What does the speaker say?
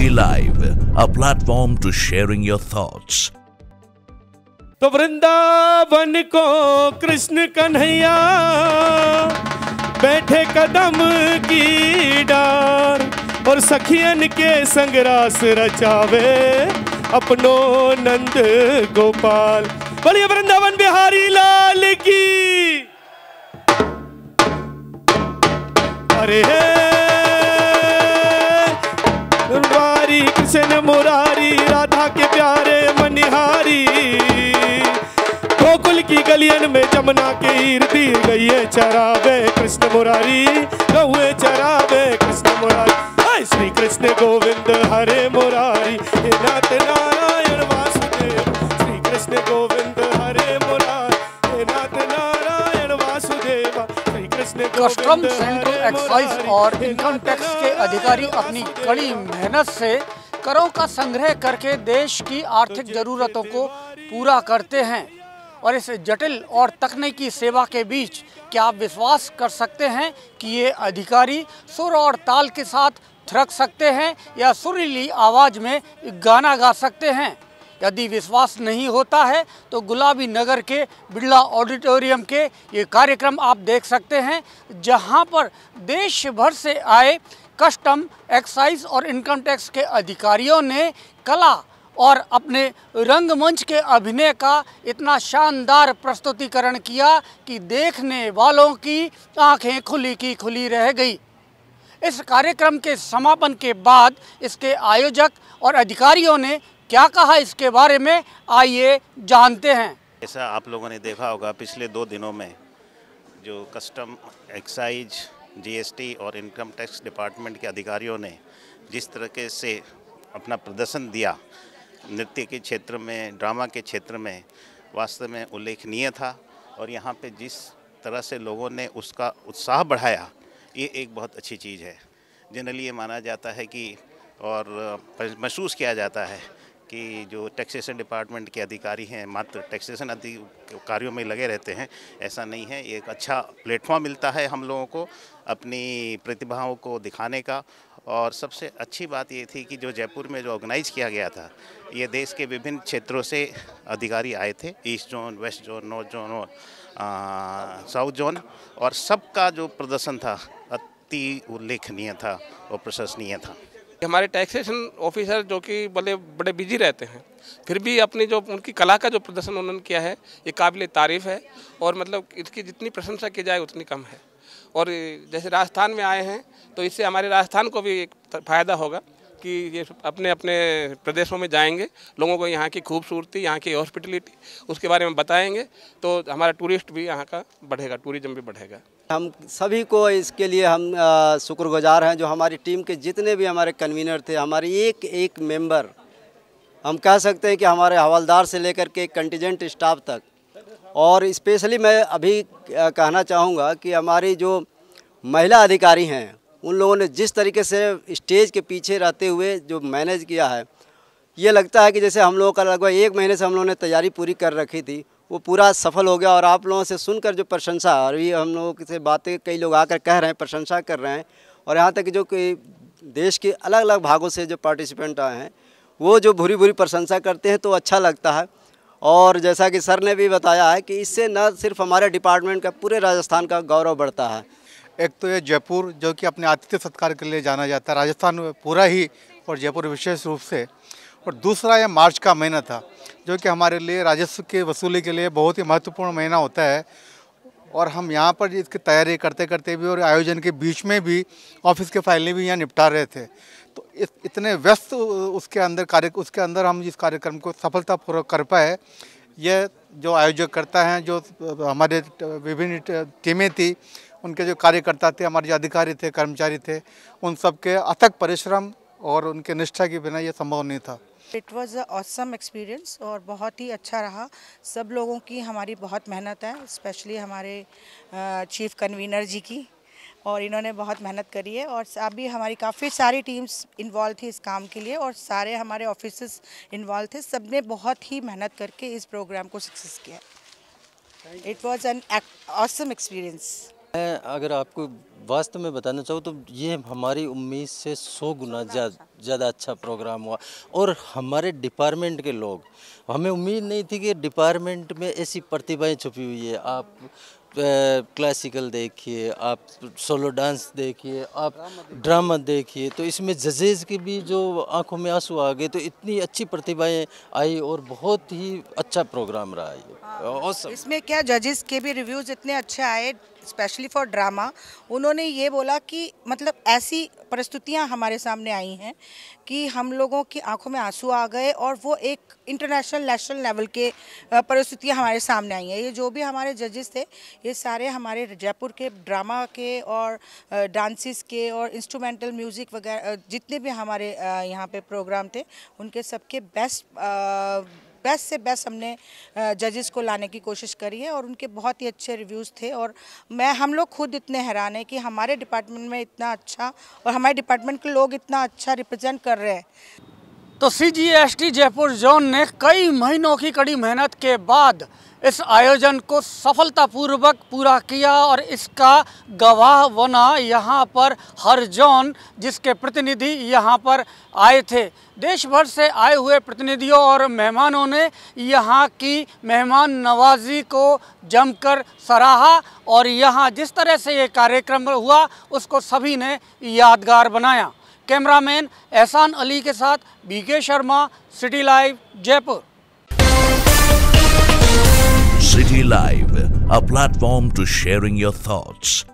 Biharji Live, a platform to sharing your thoughts. तो वृंदावन को कृष्ण कन्हैया बैठे कदम की डार और सखियन के संग रास रचावे अपनो नंद गोपाल। बोलिए वृंदावन बिहारी लाल की। अरे मुरारी कृष्ण मुरारी राधा के प्यारे मनिहारी, गोकुल की गलियन में जमुना के इर्द गई चरावे कृष्ण मुरारी, गौए चरावे कृष्ण मुरारी। श्री कृष्ण गोविंद हरे मुरारी, हे नाथ नारायण वासुदेव। श्री कृष्ण गोविंद हरे मुरारी, हे नाथ Narayan Vasudev. Shri Krishna custom central excise और इनकम टैक्स के अधिकारी अपनी कड़ी मेहनत से करों का संग्रह करके देश की आर्थिक जरूरतों को पूरा करते हैं। और इस जटिल और तकनीकी सेवा के बीच क्या आप विश्वास कर सकते हैं कि ये अधिकारी सुर और ताल के साथ थिरक सकते हैं या सुरीली आवाज़ में गाना गा सकते हैं? यदि विश्वास नहीं होता है तो गुलाबी नगर के बिरला ऑडिटोरियम के ये कार्यक्रम आप देख सकते हैं, जहां पर देश भर से आए कस्टम एक्साइज और इनकम टैक्स के अधिकारियों ने कला और अपने रंगमंच के अभिनय का इतना शानदार प्रस्तुतिकरण किया कि देखने वालों की आंखें खुली की खुली रह गई। इस कार्यक्रम के समापन के बाद इसके आयोजक और अधिकारियों ने क्या कहा इसके बारे में, आइए जानते हैं। ऐसा आप लोगों ने देखा होगा पिछले 2 दिनों में जो कस्टम एक्साइज जीएसटी और इनकम टैक्स डिपार्टमेंट के अधिकारियों ने जिस तरीके से अपना प्रदर्शन दिया नृत्य के क्षेत्र में, ड्रामा के क्षेत्र में, वास्तव में उल्लेखनीय था। और यहाँ पे जिस तरह से लोगों ने उसका उत्साह बढ़ाया, ये एक बहुत अच्छी चीज़ है। जनरली ये माना जाता है कि और महसूस किया जाता है कि जो टैक्सेशन डिपार्टमेंट के अधिकारी हैं मात्र टैक्सेशन कार्यों में लगे रहते हैं, ऐसा नहीं है। ये एक अच्छा प्लेटफॉर्म मिलता है हम लोगों को अपनी प्रतिभाओं को दिखाने का। और सबसे अच्छी बात ये थी कि जो जयपुर में जो ऑर्गेनाइज़ किया गया था, ये देश के विभिन्न क्षेत्रों से अधिकारी आए थे, east zone, west zone, north zone और साउथ जोन, और सबका जो प्रदर्शन था अति उल्लेखनीय था और प्रशंसनीय था। हमारे टैक्सेशन ऑफिसर जो कि बड़े बिजी रहते हैं, फिर भी अपनी जो उनकी कला का जो प्रदर्शन उन्होंने किया है ये काबिल तारीफ़ है। और मतलब इसकी जितनी प्रशंसा की जाए उतनी कम है। और जैसे राजस्थान में आए हैं तो इससे हमारे राजस्थान को भी एक फ़ायदा होगा कि ये अपने अपने प्रदेशों में जाएंगे, लोगों को यहाँ की खूबसूरती, यहाँ की हॉस्पिटलिटी उसके बारे में बताएंगे, तो हमारा टूरिस्ट भी यहाँ का बढ़ेगा, टूरिज़्म भी बढ़ेगा। हम सभी को इसके लिए हम शुक्रगुजार हैं। जो हमारी टीम के जितने भी हमारे कन्वीनर थे, हमारे एक एक मेंबर, हम कह सकते हैं कि हमारे हवलदार से लेकर के कंटीजेंट स्टाफ तक। और स्पेशली मैं अभी कहना चाहूँगा कि हमारी जो महिला अधिकारी हैं, उन लोगों ने जिस तरीके से स्टेज के पीछे रहते हुए जो मैनेज किया है, ये लगता है कि जैसे हम लोगों का लगभग 1 महीने से हम लोगों ने तैयारी पूरी कर रखी थी, वो पूरा सफल हो गया। और आप लोगों से सुनकर जो प्रशंसा, और ये हम लोगों से बातें कई लोग आकर कह रहे हैं, प्रशंसा कर रहे हैं, और यहाँ तक कि जो कि देश के अलग अलग भागों से जो पार्टिसिपेंट आए हैं वो जो भूरी भूरी प्रशंसा करते हैं, तो अच्छा लगता है। और जैसा कि सर ने भी बताया है कि इससे न सिर्फ हमारे डिपार्टमेंट का, पूरे राजस्थान का गौरव बढ़ता है। एक तो ये जयपुर जो कि अपने आतिथ्य सत्कार के लिए जाना जाता है, राजस्थान में पूरा ही और जयपुर विशेष रूप से। और दूसरा ये मार्च का महीना था जो कि हमारे लिए राजस्व के वसूली के लिए बहुत ही महत्वपूर्ण महीना होता है। और हम यहाँ पर इसकी तैयारी करते करते भी और आयोजन के बीच में भी ऑफिस के फाइलें भी यहाँ निपटा रहे थे। तो इतने व्यस्त उसके अंदर हम इस कार्यक्रम को सफलतापूर्वक कर पाए। यह जो आयोजक करता है, जो हमारे विभिन्न टीमें थी, उनके जो कार्यकर्ता थे, हमारे जो अधिकारी थे, कर्मचारी थे, उन सब के अथक परिश्रम और उनके निष्ठा के बिना ये संभव नहीं था। It was a awesome experience और बहुत ही अच्छा रहा। सब लोगों की हमारी बहुत मेहनत है, स्पेशली हमारे चीफ कन्वीनर जी की, और इन्होंने बहुत मेहनत करी है। और अभी हमारी काफ़ी सारी टीम्स इन्वॉल्व थी इस काम के लिए, और सारे हमारे ऑफिसर्स इन्वॉल्व थे। सब ने बहुत ही मेहनत करके इस प्रोग्राम को सक्सेस किया। It was an awesome experience. मैं अगर आपको वास्तव में बताना चाहूँ तो ये हमारी उम्मीद से 100 गुना ज़्यादा अच्छा प्रोग्राम हुआ। और हमारे डिपार्टमेंट के लोग, हमें उम्मीद नहीं थी कि डिपार्टमेंट में ऐसी प्रतिभाएं छुपी हुई है। आप क्लासिकल देखिए, आप सोलो डांस देखिए, आप ड्रामा देखिए, तो इसमें जजेस की भी जो आंखों में आंसू आ गए, तो इतनी अच्छी प्रतिभाएं आई और बहुत ही अच्छा प्रोग्राम रहा ये। इसमें क्या जजेस के भी रिव्यूज़ इतने अच्छे आए, स्पेशली फॉर ड्रामा। उन्होंने ये बोला कि मतलब ऐसी प्रस्तुतियां हमारे सामने आई हैं कि हम लोगों की आंखों में आंसू आ गए, और वो एक इंटरनेशनल नेशनल लेवल के प्रस्तुतियां हमारे सामने आई हैं। ये जो भी हमारे जजेस थे, ये सारे हमारे जयपुर के ड्रामा के और डांसेस के और इंस्ट्रूमेंटल म्यूज़िक वगैरह जितने भी हमारे यहाँ पे प्रोग्राम थे, उनके सबके बेस्ट से बेस्ट हमने जजेस को लाने की कोशिश करी है, और उनके बहुत ही अच्छे रिव्यूज़ थे। और हम लोग खुद इतने हैरान हैं कि हमारे डिपार्टमेंट में इतना अच्छा, और हमारे डिपार्टमेंट के लोग इतना अच्छा रिप्रेजेंट कर रहे हैं। तो CGST जयपुर जोन ने कई महीनों की कड़ी मेहनत के बाद इस आयोजन को सफलतापूर्वक पूरा किया, और इसका गवाह बना यहाँ पर हर जोन जिसके प्रतिनिधि यहाँ पर आए थे। देश भर से आए हुए प्रतिनिधियों और मेहमानों ने यहाँ की मेहमान नवाजी को जमकर सराहा, और यहाँ जिस तरह से ये कार्यक्रम हुआ उसको सभी ने यादगार बनाया। कैमरामैन एहसान अली के साथ BK Sharma, city live, Jaipur. City Live, a platform to sharing your thoughts.